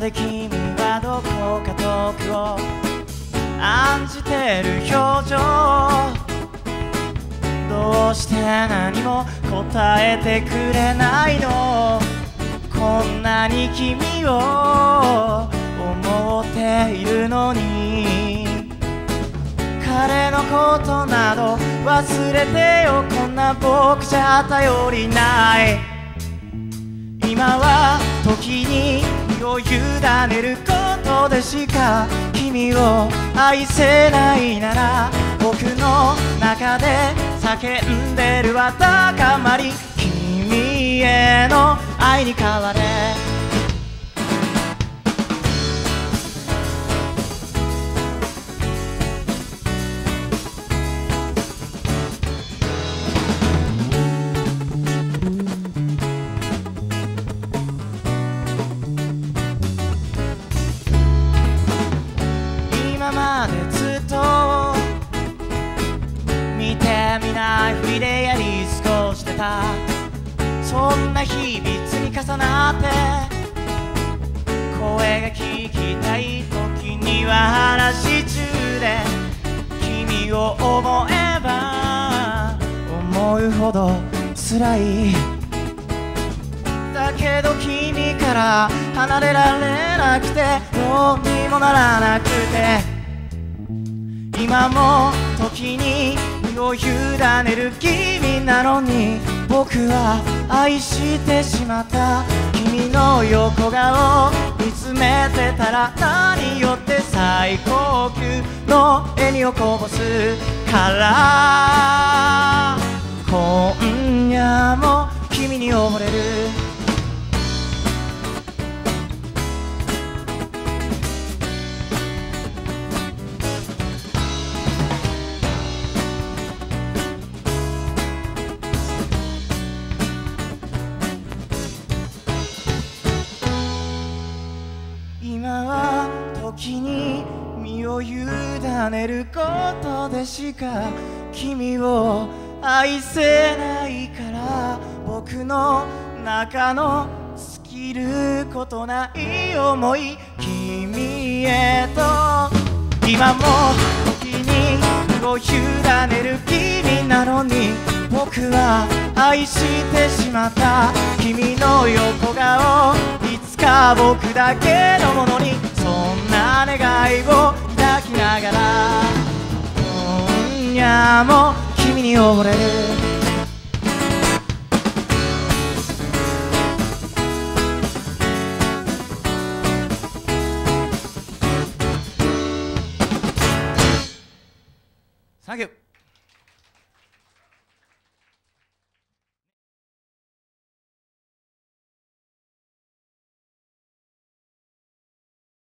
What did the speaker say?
で君はどこか遠くを案じてる表情、どうして何も答えてくれないの。こんなに君を思っているのに、彼のことなど忘れてよ。こんな僕じゃ頼りない。今は時に身を委ねることでしか君を愛せないなら、僕の中で叫んでるわ高まり、君への愛に変われ。今までずっと見てみないふりでやり過ごしてた、そんな日々積み重なって、声が聞きたい時には話中で、君を思えば思うほど辛い。だけど君から離れられなくて、どうにもならなくて、今も時に身を委ねる君なのに、僕は愛してしまった。君の横顔見つめてたら、何よって最高級の笑みをこぼすから、今夜も君に溺れる。今は時に身を委ねることでしか君を愛せないから、僕の中の尽きることない思い、君へと。今も時に身を委ねる君なのに、僕は愛してしまった。君の横顔いつか僕だけのものに、そんな願いを抱きながら、今夜も君に溺れる。サンキュー。